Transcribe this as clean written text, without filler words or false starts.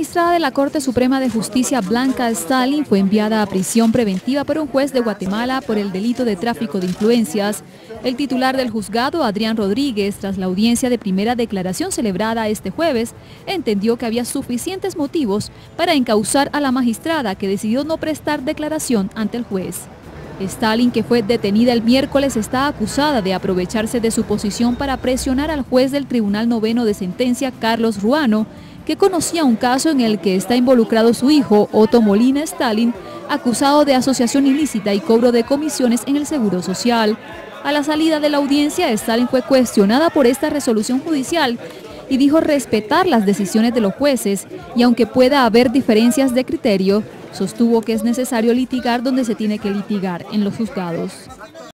magistrada de la Corte Suprema de Justicia, Blanca Stalin, fue enviada a prisión preventiva por un juez de Guatemala por el delito de tráfico de influencias. El titular del juzgado, Adrián Rodríguez, tras la audiencia de primera declaración celebrada este jueves, entendió que había suficientes motivos para encausar a la magistrada, que decidió no prestar declaración ante el juez. Stalin, que fue detenida el miércoles, está acusada de aprovecharse de su posición para presionar al juez del Tribunal Noveno de Sentencia, Carlos Ruano, que conocía un caso en el que está involucrado su hijo, Otto Molina Stalin, acusado de asociación ilícita y cobro de comisiones en el Seguro Social. A la salida de la audiencia, Stalin fue cuestionada por esta resolución judicial y dijo respetar las decisiones de los jueces, y aunque pueda haber diferencias de criterio, sostuvo que es necesario litigar donde se tiene que litigar, en los juzgados.